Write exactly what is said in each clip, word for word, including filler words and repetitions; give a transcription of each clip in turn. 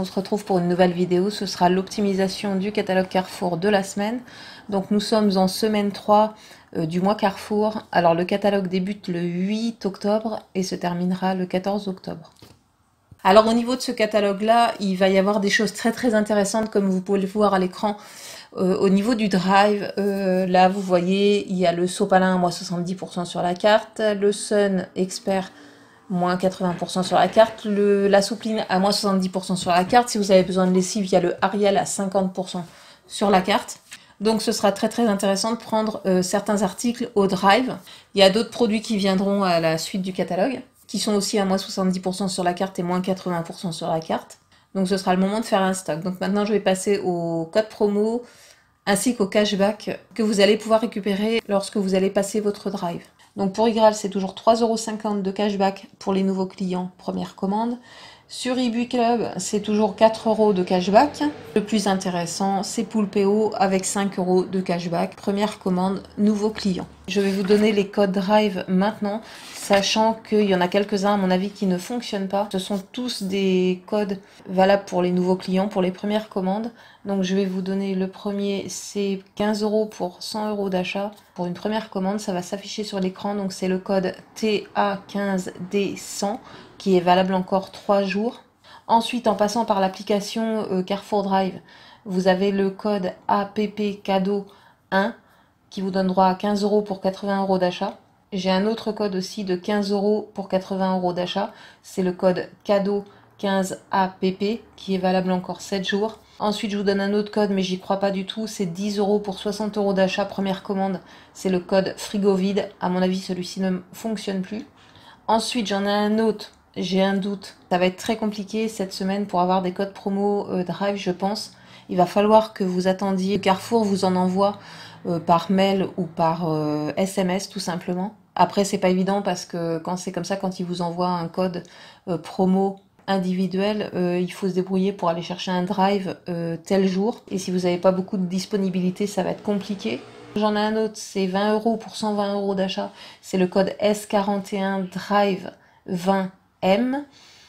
se retrouve pour une nouvelle vidéo. Ce sera l'optimisation du catalogue Carrefour de la semaine. Donc nous sommes en semaine trois euh, du mois Carrefour. Alors le catalogue débute le huit octobre et se terminera le quatorze octobre. Alors au niveau de ce catalogue-là, il va y avoir des choses très très intéressantes comme vous pouvez le voir à l'écran. Euh, au niveau du drive, euh, là vous voyez, il y a le sopalin à moins soixante-dix pour cent sur la carte, le Sun Expert moins quatre-vingts pour cent sur la carte, le, la soupline à moins soixante-dix pour cent sur la carte. Si vous avez besoin de lessive, il y a le Ariel à cinquante pour cent sur la carte. Donc ce sera très très intéressant de prendre euh, certains articles au drive. Il y a d'autres produits qui viendront à la suite du catalogue, qui sont aussi à moins soixante-dix pour cent sur la carte et moins quatre-vingts pour cent sur la carte. Donc ce sera le moment de faire un stock. Donc maintenant je vais passer au code promo ainsi qu'au cashback que vous allez pouvoir récupérer lorsque vous allez passer votre drive. Donc pour Igral, c'est toujours trois euros cinquante de cashback pour les nouveaux clients première commande. Sur eBuiClub, c'est toujours quatre euros de cashback. Le plus intéressant, c'est Poulpeo avec cinq euros de cashback. Première commande, nouveau client. Je vais vous donner les codes Drive maintenant, sachant qu'il y en a quelques-uns à mon avis qui ne fonctionnent pas. Ce sont tous des codes valables pour les nouveaux clients, pour les premières commandes. Donc je vais vous donner le premier, c'est quinze euros pour cent euros d'achat. Pour une première commande, ça va s'afficher sur l'écran. Donc c'est le code T A quinze D cent qui est valable encore trois jours. Ensuite, en passant par l'application euh, Carrefour Drive, vous avez le code A P P cadeau un qui vous donne droit à quinze euros pour quatre-vingts euros d'achat. J'ai un autre code aussi de quinze euros pour quatre-vingts euros d'achat. C'est le code cadeau quinze A P P qui est valable encore sept jours. Ensuite, je vous donne un autre code, mais j'y crois pas du tout. C'est dix euros pour soixante euros d'achat, première commande. C'est le code frigo vide. À mon avis, celui-ci ne fonctionne plus. Ensuite, j'en ai un autre. J'ai un doute. Ça va être très compliqué cette semaine pour avoir des codes promo euh, Drive, je pense. Il va falloir que vous attendiez. Carrefour vous en envoie euh, par mail ou par euh, S M S tout simplement. Après, c'est pas évident parce que quand c'est comme ça, quand ils vous envoient un code euh, promo individuel, euh, il faut se débrouiller pour aller chercher un drive euh, tel jour. Et si vous n'avez pas beaucoup de disponibilité, ça va être compliqué. J'en ai un autre, c'est vingt euros pour cent vingt euros d'achat. C'est le code S quarante et un Drive vingt M.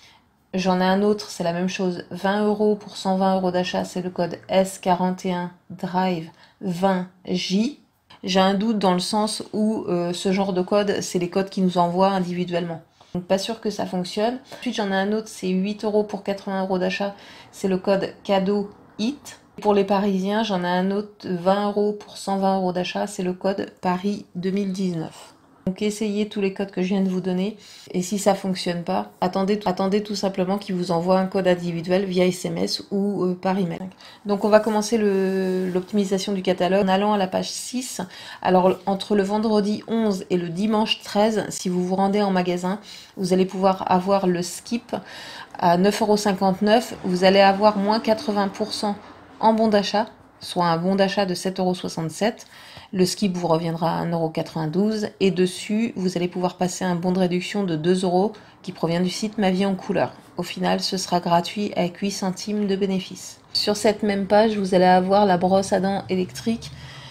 J'en ai un autre, c'est la même chose, vingt euros pour cent vingt euros d'achat, c'est le code S quarante et un Drive vingt J. J'ai un doute dans le sens où euh, ce genre de code, c'est les codes qui nous envoient individuellement. Donc pas sûr que ça fonctionne. Ensuite j'en ai un autre, c'est huit euros pour quatre-vingts euros d'achat, c'est le code cadeau hit. Pour les Parisiens, j'en ai un autre, vingt euros pour cent vingt euros d'achat, c'est le code Paris deux mille dix-neuf. Donc essayez tous les codes que je viens de vous donner et si ça fonctionne pas, attendez, attendez tout simplement qu'ils vous envoient un code individuel via S M S ou euh, par email. Donc on va commencer l'optimisation du catalogue en allant à la page six. Alors entre le vendredi onze et le dimanche treize, si vous vous rendez en magasin, vous allez pouvoir avoir le skip à neuf euros cinquante-neuf. Vous allez avoir moins quatre-vingts pour cent en bon d'achat, soit un bon d'achat de sept euros soixante-sept. Le skip vous reviendra à un euro quatre-vingt-douze et dessus, vous allez pouvoir passer un bon de réduction de deux euros qui provient du site Ma Vie en Couleur. Au final, ce sera gratuit avec huit centimes de bénéfice. Sur cette même page, vous allez avoir la brosse à dents électrique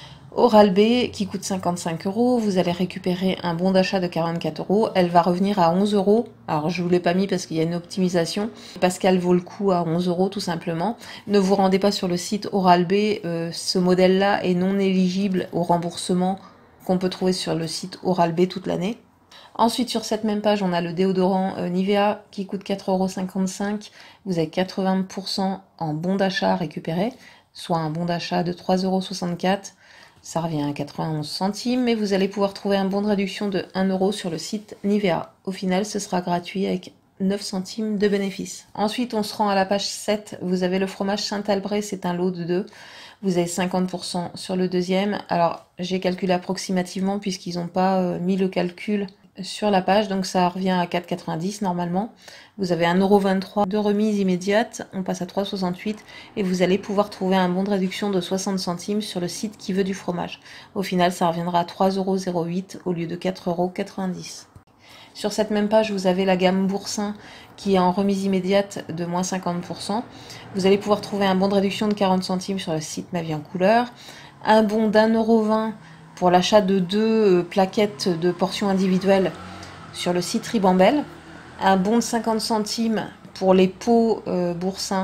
Oral-B qui coûte cinquante-cinq euros. Vous allez récupérer un bon d'achat de quarante-quatre euros. Elle va revenir à onze euros. Alors je ne vous l'ai pas mis parce qu'il y a une optimisation, parce qu'elle vaut le coup à onze euros tout simplement. Ne vous rendez pas sur le site Oral-B. Euh, ce modèle-là est non éligible au remboursement qu'on peut trouver sur le site Oral-B toute l'année. Ensuite, sur cette même page, on a le déodorant euh, Nivea qui coûte quatre euros cinquante-cinq. Vous avez quatre-vingts pour cent en bon d'achat à récupérer, soit un bon d'achat de trois euros soixante-quatre. Ça revient à quatre-vingt-onze centimes, mais vous allez pouvoir trouver un bon de réduction de un euro sur le site Nivea. Au final, ce sera gratuit avec neuf centimes de bénéfice. Ensuite, on se rend à la page sept. Vous avez le fromage Saint-Albret, c'est un lot de deux. Vous avez cinquante pour cent sur le deuxième. Alors, j'ai calculé approximativement puisqu'ils n'ont pas euh, mis le calcul sur la page, donc ça revient à quatre euros quatre-vingt-dix normalement. Vous avez un euro vingt-trois de remise immédiate, on passe à trois euros soixante-huit et vous allez pouvoir trouver un bon de réduction de soixante centimes sur le site Qui veut du fromage. Au final, ça reviendra à trois euros zéro huit au lieu de quatre euros quatre-vingt-dix. Sur cette même page, vous avez la gamme Boursin qui est en remise immédiate de moins cinquante pour cent. Vous allez pouvoir trouver un bon de réduction de quarante centimes sur le site Ma Vie en Couleur, un bon d'un euro vingt pour l'achat de deux plaquettes de portions individuelles sur le site Ribambelle, un bon de cinquante centimes pour les pots euh, Boursin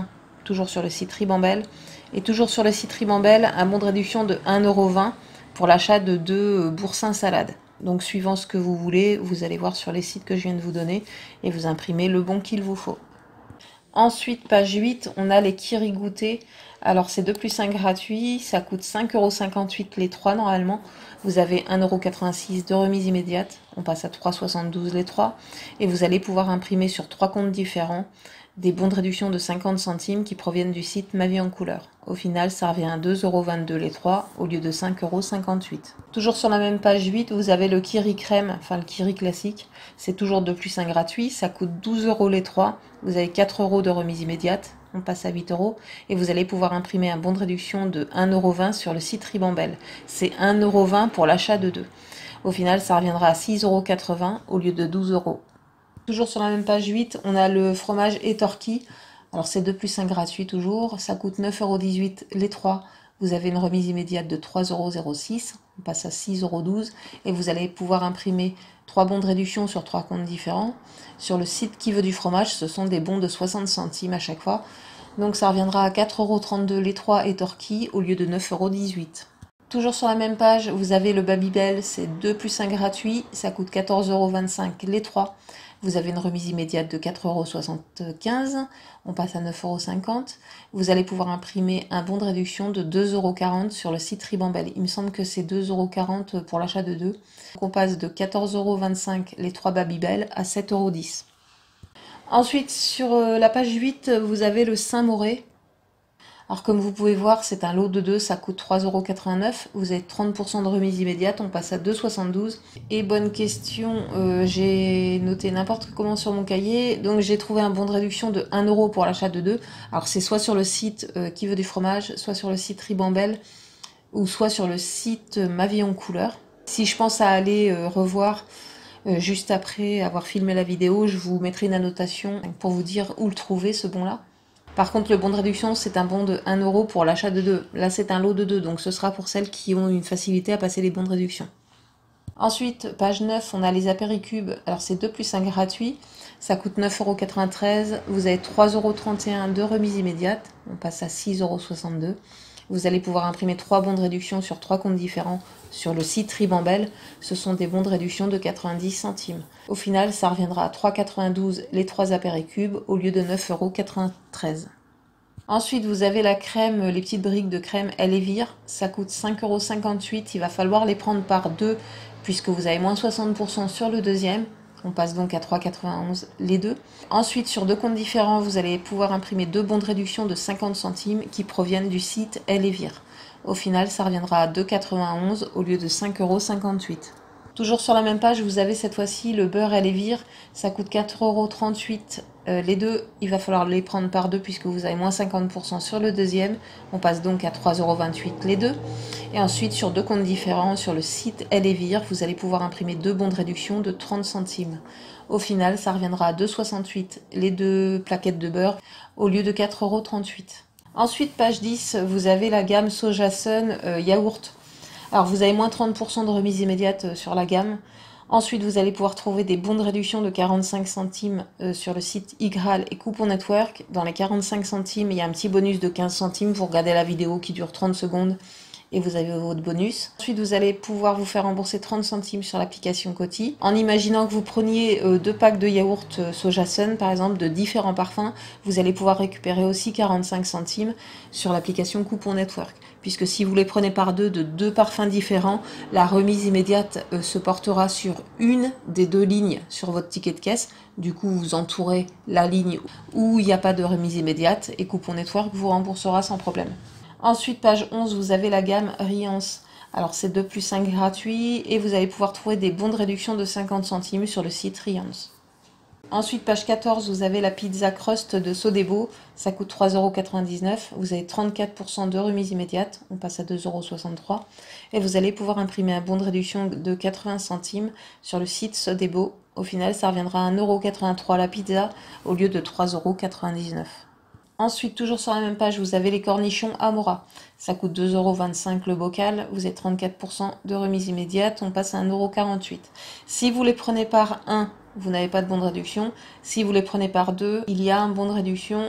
toujours sur le site Ribambelle. Et toujours sur le site Ribambelle, un bon de réduction de un euro vingt pour l'achat de deux boursins salades. Donc suivant ce que vous voulez, vous allez voir sur les sites que je viens de vous donner et vous imprimez le bon qu'il vous faut. Ensuite, page huit, on a les Kiri goûter. Alors c'est deux plus un gratuit, ça coûte cinq euros cinquante-huit les trois normalement. Vous avez un euro quatre-vingt-six de remise immédiate, on passe à trois euros soixante-douze les trois. Et vous allez pouvoir imprimer sur trois comptes différents des bons de réduction de cinquante centimes qui proviennent du site Ma Vie en Couleur. Au final, ça revient à deux euros vingt-deux les trois au lieu de cinq euros cinquante-huit. Toujours sur la même page huit, vous avez le Kiri crème, enfin le Kiri classique. C'est toujours deux plus un gratuit, ça coûte douze euros les trois. Vous avez quatre euros de remise immédiate, on passe à huit euros. Et vous allez pouvoir imprimer un bon de réduction de un euro vingt sur le site Ribambelle. C'est un euro vingt pour l'achat de deux. Au final, ça reviendra à six euros quatre-vingts au lieu de douze euros. Toujours sur la même page huit, on a le fromage Etorki. Alors c'est deux plus un gratuit toujours, ça coûte neuf euros dix-huit les trois. Vous avez une remise immédiate de trois euros zéro six, on passe à six euros douze. Et vous allez pouvoir imprimer trois bons de réduction sur trois comptes différents. Sur le site Qui veut du fromage, ce sont des bons de soixante centimes à chaque fois. Donc ça reviendra à quatre euros trente-deux les trois Etorki au lieu de neuf euros dix-huit. Toujours sur la même page, vous avez le Babybel, c'est deux plus un gratuit, ça coûte quatorze euros vingt-cinq les trois. Vous avez une remise immédiate de quatre euros soixante-quinze, on passe à neuf euros cinquante. Vous allez pouvoir imprimer un bon de réduction de deux euros quarante sur le site Ribambelle. Il me semble que c'est deux euros quarante pour l'achat de deux. Donc on passe de quatorze euros vingt-cinq les trois Babybel à sept euros dix. Ensuite, sur la page huit, vous avez le Saint-Moré. Alors comme vous pouvez voir, c'est un lot de deux, ça coûte trois euros quatre-vingt-neuf. Vous avez trente pour cent de remise immédiate, on passe à deux euros soixante-douze. Et bonne question, euh, j'ai noté n'importe comment sur mon cahier. Donc j'ai trouvé un bon de réduction de un euro pour l'achat de deux. Alors c'est soit sur le site euh, Qui veut du fromage, soit sur le site Ribambelle, ou soit sur le site euh, Ma Vie en Couleur. Si je pense à aller euh, revoir euh, juste après avoir filmé la vidéo, je vous mettrai une annotation pour vous dire où le trouver ce bon-là. Par contre, le bon de réduction, c'est un bon de un euro pour l'achat de deux. Là, c'est un lot de deux, donc ce sera pour celles qui ont une facilité à passer les bons de réduction. Ensuite, page neuf, on a les apéricubes. Alors, c'est deux plus un gratuit. Ça coûte neuf euros quatre-vingt-treize. Vous avez trois euros trente et un de remise immédiate. On passe à six euros soixante-deux. Vous allez pouvoir imprimer trois bons de réduction sur trois comptes différents sur le site Ribambelle. Ce sont des bons de réduction de quatre-vingt-dix centimes. Au final, ça reviendra à trois euros quatre-vingt-douze les trois apéricubes au lieu de neuf euros quatre-vingt-treize. Ensuite, vous avez la crème, les petites briques de crème Elevir. Ça coûte cinq euros cinquante-huit. Il va falloir les prendre par deux puisque vous avez moins soixante pour cent sur le deuxième. On passe donc à trois euros quatre-vingt-onze les deux. Ensuite, sur deux comptes différents, vous allez pouvoir imprimer deux bons de réduction de cinquante centimes qui proviennent du site Elevir. Au final, ça reviendra à deux euros quatre-vingt-onze au lieu de cinq euros cinquante-huit. Toujours sur la même page, vous avez cette fois-ci le beurre Elevir. Ça coûte quatre euros trente-huit euh, les deux. Il va falloir les prendre par deux puisque vous avez moins cinquante pour cent sur le deuxième. On passe donc à trois euros vingt-huit les deux. Et ensuite, sur deux comptes différents, sur le site Elevir, vous allez pouvoir imprimer deux bons de réduction de trente centimes. Au final, ça reviendra à deux euros soixante-huit les deux plaquettes de beurre au lieu de quatre euros trente-huit. Ensuite, page dix, vous avez la gamme Soja Sun euh, yaourt. Alors, vous avez moins trente pour cent de remise immédiate sur la gamme. Ensuite, vous allez pouvoir trouver des bons de réduction de quarante-cinq centimes euh, sur le site Igral et Coupon Network. Dans les quarante-cinq centimes, il y a un petit bonus de quinze centimes. Vous regardez la vidéo qui dure trente secondes et vous avez votre bonus. Ensuite, vous allez pouvoir vous faire rembourser trente centimes sur l'application Coty. En imaginant que vous preniez euh, deux packs de yaourt euh, Soja Sun, par exemple, de différents parfums, vous allez pouvoir récupérer aussi quarante-cinq centimes sur l'application Coupon Network. Puisque si vous les prenez par deux de deux parfums différents, la remise immédiate euh, se portera sur une des deux lignes sur votre ticket de caisse. Du coup, vous entourez la ligne où il n'y a pas de remise immédiate et Coupon Network vous remboursera sans problème. Ensuite, page onze, vous avez la gamme Riance. Alors, c'est deux plus cinq gratuit et vous allez pouvoir trouver des bons de réduction de cinquante centimes sur le site Riance. Ensuite, page quatorze, vous avez la pizza crust de Sodebo. Ça coûte trois euros quatre-vingt-dix-neuf. Vous avez trente-quatre pour cent de remise immédiate. On passe à deux euros soixante-trois. Et vous allez pouvoir imprimer un bon de réduction de quatre-vingts centimes sur le site Sodebo. Au final, ça reviendra à un euro quatre-vingt-trois la pizza au lieu de trois euros quatre-vingt-dix-neuf. Ensuite, toujours sur la même page, vous avez les cornichons Amora. Ça coûte deux euros vingt-cinq le bocal. Vous avez trente-quatre pour cent de remise immédiate. On passe à un euro quarante-huit. Si vous les prenez par un, vous n'avez pas de bon de réduction. Si vous les prenez par deux, il y a un bon de réduction.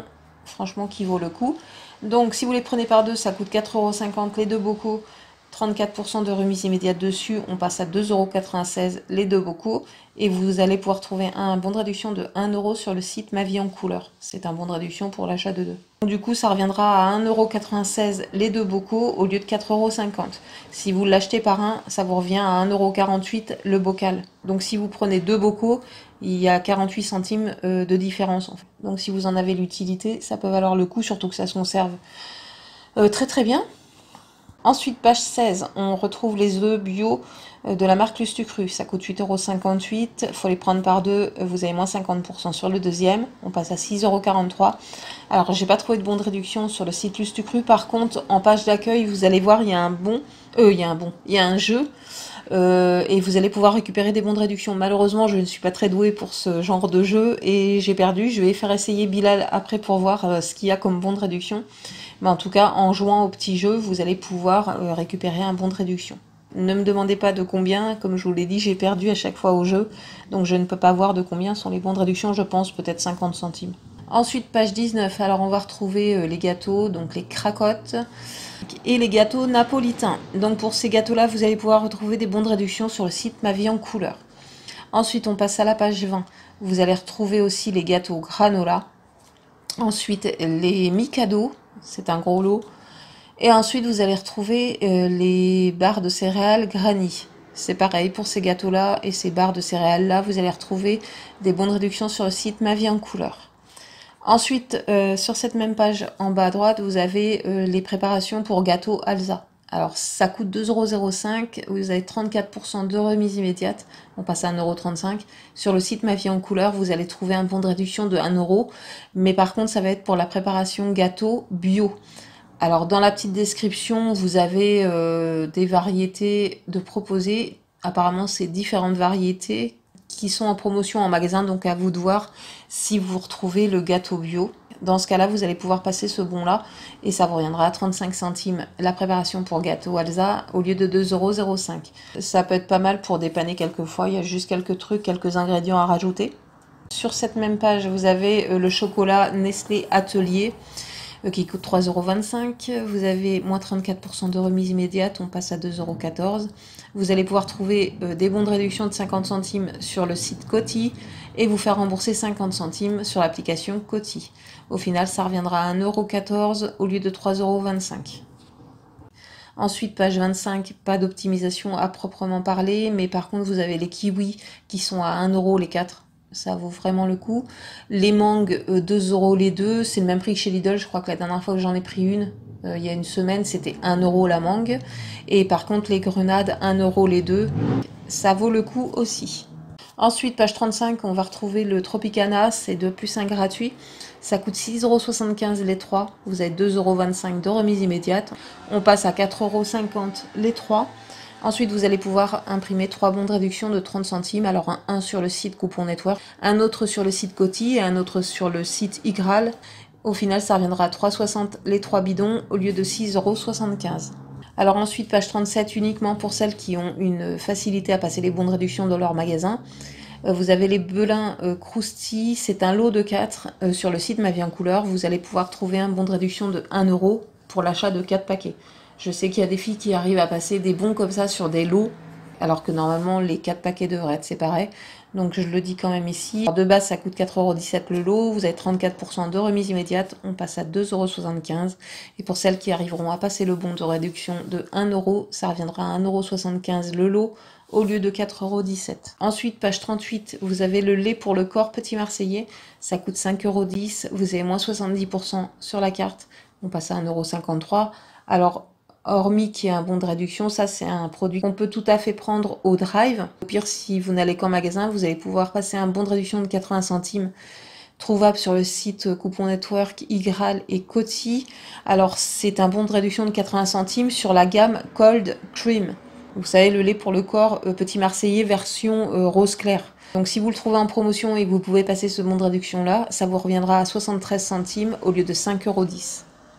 franchement qui vaut le coup. Donc si vous les prenez par deux, ça coûte quatre euros cinquante les deux bocaux, trente-quatre pour cent de remise immédiate dessus, on passe à deux euros quatre-vingt-seize les deux bocaux, et vous allez pouvoir trouver un bon de réduction de un euro sur le site Ma Vie en Couleur. C'est un bon de réduction pour l'achat de deux. Du coup, ça reviendra à un euro quatre-vingt-seize les deux bocaux au lieu de quatre euros cinquante. Si vous l'achetez par un, ça vous revient à un euro quarante-huit le bocal. Donc si vous prenez deux bocaux, il y a quarante-huit centimes de différence. En fait. Donc si vous en avez l'utilité, ça peut valoir le coup, surtout que ça se conserve euh, très très bien. Ensuite, page seize, on retrouve les œufs bio de la marque Lustucru. Ça coûte huit euros cinquante-huit. Il faut les prendre par deux. Vous avez moins cinquante pour cent sur le deuxième. On passe à six euros quarante-trois. Alors, j'ai pas trouvé de bon de réduction sur le site Lustucru. Par contre, en page d'accueil, vous allez voir, il y a un bon. Euh, il y a un bon. Il y a un jeu. Euh, et vous allez pouvoir récupérer des bons de réduction. Malheureusement, je ne suis pas très douée pour ce genre de jeu et j'ai perdu. Je vais faire essayer Bilal après pour voir euh, ce qu'il y a comme bon de réduction. Mais en tout cas, en jouant au petit jeu, vous allez pouvoir euh, récupérer un bon de réduction. Ne me demandez pas de combien, comme je vous l'ai dit, j'ai perdu à chaque fois au jeu, donc je ne peux pas voir de combien sont les bons de réduction, je pense peut-être cinquante centimes. Ensuite, page dix-neuf, alors on va retrouver euh, les gâteaux, donc les cracottes et les gâteaux napolitains. Donc pour ces gâteaux-là, vous allez pouvoir retrouver des bons de réduction sur le site Ma Vie en Couleur. Ensuite, on passe à la page vingt. Vous allez retrouver aussi les gâteaux granola. Ensuite, les Mikado, c'est un gros lot. Et ensuite, vous allez retrouver euh, les barres de céréales Granny. C'est pareil pour ces gâteaux-là et ces barres de céréales-là. Vous allez retrouver des bons de réduction sur le site Ma Vie en Couleur. Ensuite, euh, sur cette même page, en bas à droite, vous avez euh, les préparations pour gâteau Alsa. Alors, ça coûte deux euros zéro cinq. Vous avez trente-quatre pour cent de remise immédiate. On passe à un euro trente-cinq. Sur le site Ma Vie en Couleur, vous allez trouver un bon de réduction de un euro. Mais par contre, ça va être pour la préparation gâteau bio. Alors, dans la petite description, vous avez euh, des variétés de proposer. Apparemment, c'est différentes variétés qui sont en promotion en magasin, donc à vous de voir si vous retrouvez le gâteau bio. Dans ce cas-là, vous allez pouvoir passer ce bon-là et ça vous reviendra à trente-cinq centimes la préparation pour gâteau Alsa au lieu de deux euros zéro cinq. Ça peut être pas mal pour dépanner quelquefois, il y a juste quelques trucs, quelques ingrédients à rajouter. Sur cette même page, vous avez le chocolat Nestlé Atelier qui coûte trois euros vingt-cinq. Vous avez moins trente-quatre pour cent de remise immédiate, on passe à deux euros quatorze. Vous allez pouvoir trouver euh, des bons de réduction de cinquante centimes sur le site Coty et vous faire rembourser cinquante centimes sur l'application Coty. Au final, ça reviendra à un euro quatorze au lieu de trois euros vingt-cinq. Ensuite, page vingt-cinq, pas d'optimisation à proprement parler, mais par contre, vous avez les kiwis qui sont à un euro les quatre. Ça vaut vraiment le coup. Les mangues, euh, deux euros les deux. C'est le même prix que chez Lidl. Je crois que la dernière fois que j'en ai pris une, euh, il y a une semaine, c'était un euro la mangue. Et par contre, les grenades, un euro les deux. Ça vaut le coup aussi. Ensuite, page trente-cinq, on va retrouver le Tropicana. C'est deux plus un gratuit. Ça coûte six euros soixante-quinze les trois. Vous avez deux euros vingt-cinq de remise immédiate. On passe à quatre euros cinquante les trois. Ensuite, vous allez pouvoir imprimer trois bons de réduction de trente centimes. Alors, un, un sur le site Coupon Network, un autre sur le site Coty et un autre sur le site Igral. Au final, ça reviendra à trois euros soixante les trois bidons au lieu de six euros soixante-quinze. Alors ensuite, page trente-sept, uniquement pour celles qui ont une facilité à passer les bons de réduction dans leur magasin. Vous avez les Belin euh, Crousti, c'est un lot de quatre euh, sur le site Ma Vie en Couleur. Vous allez pouvoir trouver un bon de réduction de un euro pour l'achat de quatre paquets. Je sais qu'il y a des filles qui arrivent à passer des bons comme ça sur des lots, alors que normalement les quatre paquets devraient être séparés. Donc je le dis quand même ici. Alors de base, ça coûte quatre euros dix-sept le lot. Vous avez trente-quatre pour cent de remise immédiate. On passe à deux euros soixante-quinze. Et pour celles qui arriveront à passer le bon de réduction de un euro, ça reviendra à un euro soixante-quinze le lot au lieu de quatre euros dix-sept. Ensuite, page trente-huit, vous avez le lait pour le corps Petit Marseillais. Ça coûte cinq euros dix. Vous avez moins soixante-dix pour cent sur la carte. On passe à un euro cinquante-trois. Alors, hormis qu'il y ait un bon de réduction, ça c'est un produit qu'on peut tout à fait prendre au drive. Au pire, si vous n'allez qu'en magasin, vous allez pouvoir passer un bon de réduction de quatre-vingts centimes trouvable sur le site Coupon Network, Igral et Coty. Alors c'est un bon de réduction de quatre-vingts centimes sur la gamme Cold Cream. Vous savez, le lait pour le corps euh, Petit Marseillais version euh, rose clair. Donc si vous le trouvez en promotion et que vous pouvez passer ce bon de réduction là, ça vous reviendra à soixante-treize centimes au lieu de cinq euros dix.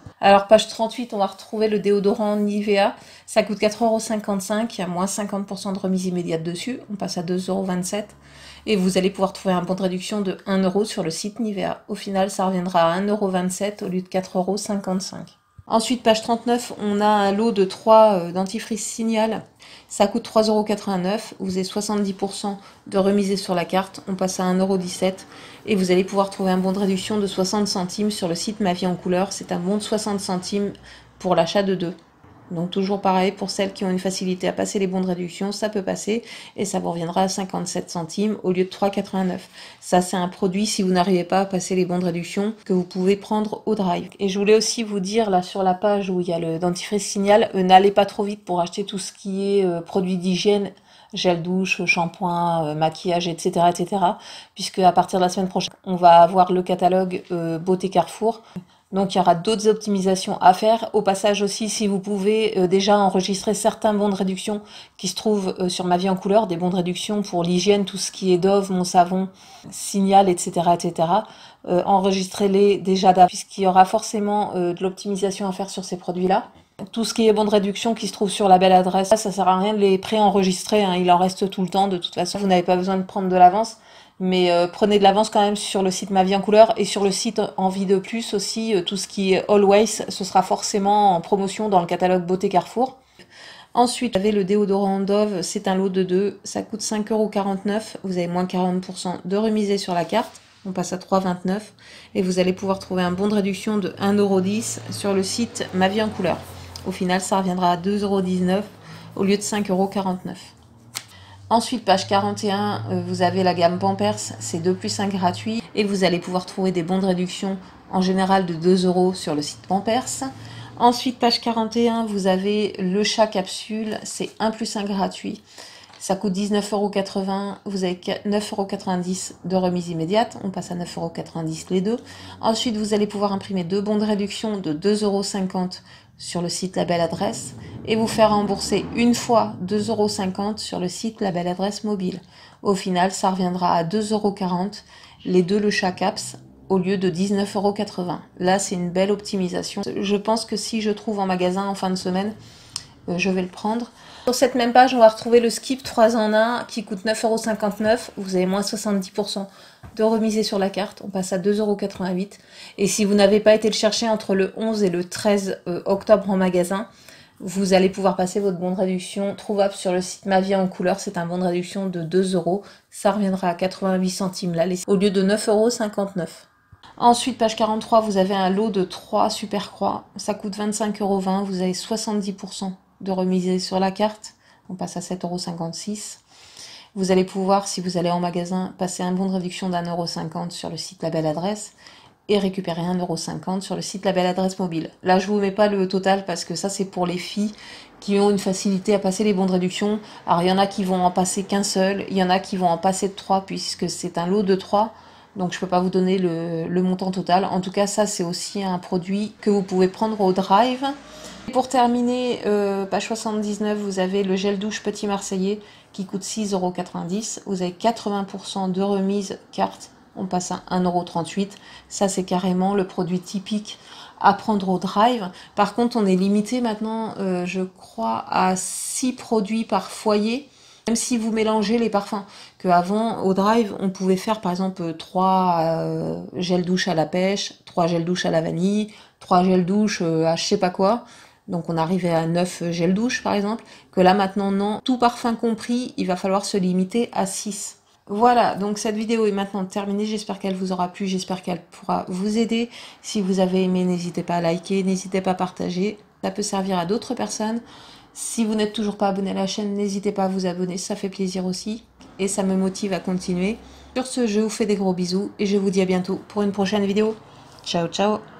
Alors, page trente-huit, on va retrouver le déodorant Nivea. Ça coûte quatre euros cinquante-cinq. Il y a moins cinquante pour cent de remise immédiate dessus. On passe à deux euros vingt-sept. Et vous allez pouvoir trouver un bon de réduction de un euro sur le site Nivea. Au final, ça reviendra à un euro vingt-sept au lieu de quatre euros cinquante-cinq. Ensuite, page trente-neuf, on a un lot de trois euh, dentifrice Signal. Ça coûte trois euros quatre-vingt-neuf. Vous avez soixante-dix pour cent de remisé sur la carte. On passe à un euro dix-sept. Et vous allez pouvoir trouver un bon de réduction de soixante centimes sur le site Ma Vie en couleur. C'est un bon de soixante centimes pour l'achat de deux. Donc toujours pareil, pour celles qui ont une facilité à passer les bons de réduction, ça peut passer et ça vous reviendra à cinquante-sept centimes au lieu de trois euros quatre-vingt-neuf. Ça, c'est un produit, si vous n'arrivez pas à passer les bons de réduction, que vous pouvez prendre au drive. Et je voulais aussi vous dire, là sur la page où il y a le dentifrice Signal, euh, n'allez pas trop vite pour acheter tout ce qui est euh, produits d'hygiène, gel douche, shampoing, euh, maquillage, et cetera, et cetera. Puisque à partir de la semaine prochaine, on va avoir le catalogue euh, Beauté Carrefour. Donc il y aura d'autres optimisations à faire. Au passage aussi, si vous pouvez euh, déjà enregistrer certains bons de réduction qui se trouvent euh, sur Ma Vie en couleur, des bons de réduction pour l'hygiène, tout ce qui est Dove, Mon Savon, Signal, et cetera, et cetera. Euh, enregistrez-les déjà d'avance, puisqu'il y aura forcément euh, de l'optimisation à faire sur ces produits-là. Tout ce qui est bons de réduction qui se trouve sur la belle adresse, ça sert à rien de les pré-enregistrer, hein, il en reste tout le temps, de toute façon, vous n'avez pas besoin de prendre de l'avance. Mais euh, prenez de l'avance quand même sur le site Ma Vie en couleur et sur le site Envie de plus aussi, euh, tout ce qui est Always, ce sera forcément en promotion dans le catalogue Beauté Carrefour. Ensuite, vous avez le déodorant Dove, c'est un lot de deux, ça coûte cinq euros quarante-neuf, vous avez moins quarante pour cent de remisé sur la carte, on passe à trois euros vingt-neuf et vous allez pouvoir trouver un bon de réduction de un euro dix sur le site Ma Vie en couleur. Au final, ça reviendra à deux euros dix-neuf au lieu de cinq euros quarante-neuf. Ensuite, page quarante et un, euh, vous avez la gamme Pampers, c'est deux plus un gratuit. Et vous allez pouvoir trouver des bons de réduction en général de deux euros sur le site Pampers. Ensuite, page quarante et un, vous avez le chat capsule, c'est un plus un gratuit. Ça coûte dix-neuf euros quatre-vingts, vous avez neuf euros quatre-vingt-dix de remise immédiate, on passe à neuf euros quatre-vingt-dix les deux. Ensuite, vous allez pouvoir imprimer deux bons de réduction de deux euros cinquante sur le site La Belle Adresse et vous faire rembourser une fois deux euros cinquante sur le site La Belle Adresse mobile. Au final, ça reviendra à deux euros quarante, les deux le chat caps, au lieu de dix-neuf euros quatre-vingts. Là, c'est une belle optimisation. Je pense que si je trouve en magasin en fin de semaine, euh, je vais le prendre. Sur cette même page, on va retrouver le Skip trois en un qui coûte neuf euros cinquante-neuf. Vous avez moins soixante-dix pour cent de remisé sur la carte. On passe à deux euros quatre-vingt-huit. Et si vous n'avez pas été le chercher entre le onze et le treize octobre en magasin, vous allez pouvoir passer votre bon de réduction trouvable sur le site Ma Vie en couleur. C'est un bon de réduction de deux euros. Ça reviendra à quatre-vingt-huit centimes là, au lieu de neuf euros cinquante-neuf. Ensuite, page quarante-trois, vous avez un lot de trois Super Croix. Ça coûte vingt-cinq euros vingt. Vous avez soixante-dix pour cent de remise sur la carte. On passe à sept euros cinquante-six. Vous allez pouvoir, si vous allez en magasin, passer un bon de réduction d'un euro cinquante sur le site La Belle Adresse et récupérer un euro cinquante sur le site La Belle Adresse mobile. Là, je vous mets pas le total parce que ça, c'est pour les filles qui ont une facilité à passer les bons de réduction. Alors, il y en a qui vont en passer qu'un seul, il y en a qui vont en passer trois puisque c'est un lot de trois. Donc, je peux pas vous donner le, le montant total. En tout cas, ça, c'est aussi un produit que vous pouvez prendre au drive. Et pour terminer, euh, page soixante-dix-neuf, vous avez le gel douche Petit Marseillais qui coûte six euros quatre-vingt-dix. Vous avez quatre-vingts pour cent de remise carte. On passe à un euro trente-huit. Ça, c'est carrément le produit typique à prendre au drive. Par contre, on est limité maintenant, euh, je crois, à six produits par foyer. Même si vous mélangez les parfums. Qu'avant, au drive, on pouvait faire par exemple trois euh, gels douche à la pêche, trois gels douche à la vanille, trois gels douche euh, à je sais pas quoi. Donc on arrivait à neuf gels douche par exemple. Que là maintenant, non. Tout parfum compris, il va falloir se limiter à six. Voilà, donc cette vidéo est maintenant terminée, j'espère qu'elle vous aura plu, j'espère qu'elle pourra vous aider. Si vous avez aimé, n'hésitez pas à liker, n'hésitez pas à partager, ça peut servir à d'autres personnes. Si vous n'êtes toujours pas abonné à la chaîne, n'hésitez pas à vous abonner, ça fait plaisir aussi et ça me motive à continuer. Sur ce, je vous fais des gros bisous et je vous dis à bientôt pour une prochaine vidéo. Ciao, ciao!